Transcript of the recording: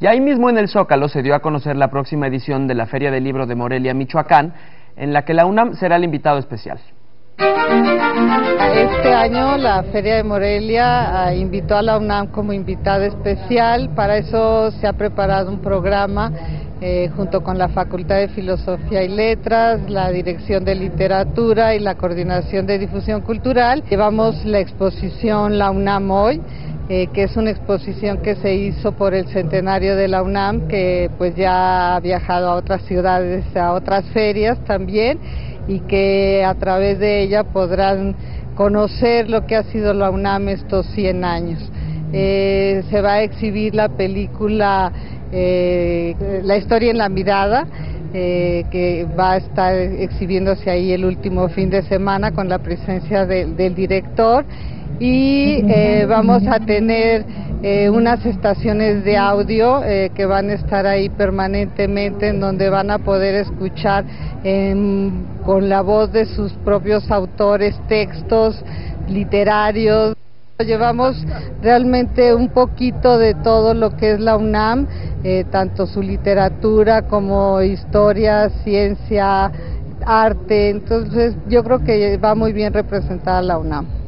Y ahí mismo en el Zócalo se dio a conocer la próxima edición de la Feria del Libro de Morelia, Michoacán, en la que la UNAM será el invitado especial. Este año la Feria de Morelia invitó a la UNAM como invitada especial. Para eso se ha preparado un programa junto con la Facultad de Filosofía y Letras, la Dirección de Literatura y la Coordinación de Difusión Cultural. Llevamos la exposición La UNAM Hoy, que es una exposición que se hizo por el centenario de la UNAM, que pues ya ha viajado a otras ciudades, a otras ferias también, y que a través de ella podrán conocer lo que ha sido la UNAM estos 100 años. Se va a exhibir la película La historia en la mirada, que va a estar exhibiéndose ahí el último fin de semana con la presencia del director, y vamos a tener unas estaciones de audio que van a estar ahí permanentemente, en donde van a poder escuchar con la voz de sus propios autores textos literarios. Llevamos realmente un poquito de todo lo que es la UNAM, tanto su literatura como historia, ciencia, arte. Entonces yo creo que va muy bien representada la UNAM.